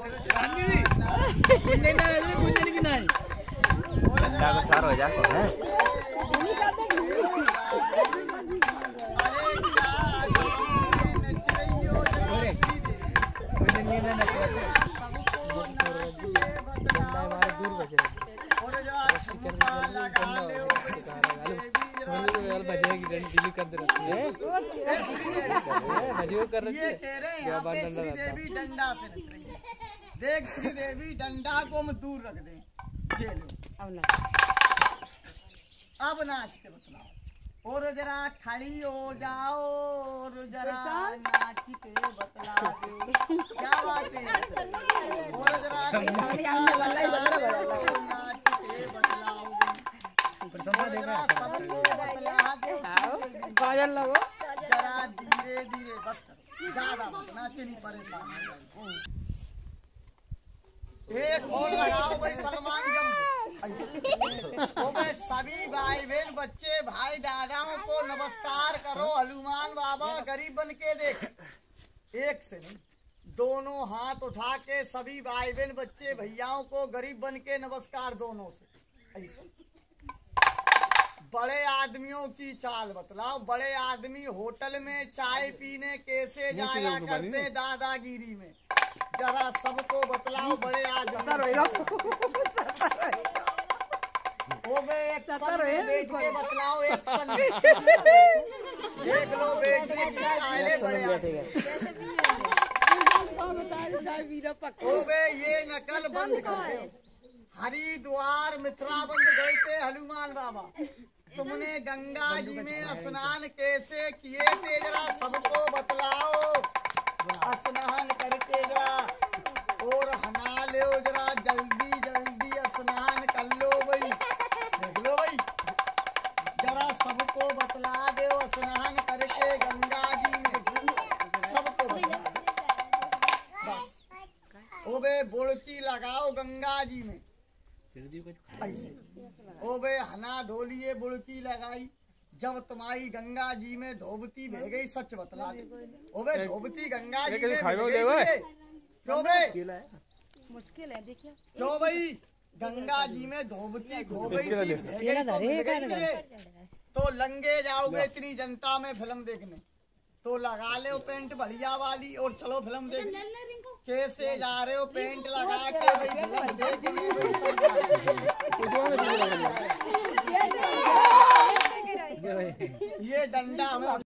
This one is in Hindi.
डंडा को सार हो जा है डंडा से देख श्री देवी डंडा को हम दूर रख दे। अब नाच के बतलाओ और जरा खड़ी हो जाओ और जरा नाच के बतला दे क्या बात है और जरा नाच के बतलाओ सबको बतला दे जरा धीरे धीरे बस करो ज्यादा मत नाचे नहीं परेशान एक और लगाओ भाई सलमान जंबो भाई सभी भाई बहन बच्चे भाई दादाओं को नमस्कार करो। हनुमान बाबा गरीब बन के देख एक से नहीं दोनों हाथ उठा के सभी भाई बहन बच्चे भैयाओं को गरीब बन के नमस्कार दोनों से ऐसे। बड़े आदमियों की चाल बतलाओ। बड़े आदमी होटल में चाय पीने कैसे जाया करते दादागिरी में जरा सबको बतलाओ। बड़े आदमी बैठ के बतलाओ एक संग देख लो बैठ के बड़े ये नकल बंद कर दे। हरिद्वार मिथिला बंद गए थे हनुमान बाबा तुमने गंगा जी में स्नान कैसे किए थे जरा सबको बतलाओ। स्नान करके जरा और हना लो जरा जल्दी जल्दी स्नान कर लो भाई देख लो भाई जरा सबको बतला दो स्नान करके गंगा जी में सबको बतला बस ओ बे बुड़की लगाओ गंगा जी में ऐसे ओ बे हना धोलिए बुड़की लगाई जब तुम्हारी गंगा जी में धोबती बह गई सच बतला दे। ओ बे धोबती गंगा जी में क्यों बे मुश्किल है देखिए क्यों भाई गंगा जी में धोबती खो गई तो लंगे जाओगे इतनी जनता में फिल्म देखने तो लगा ले पेंट बढ़िया वाली और चलो फिल्म देखने। कैसे जा रहे हो पेंट लगा के भाई फिल्म देखने ये डंडा हमें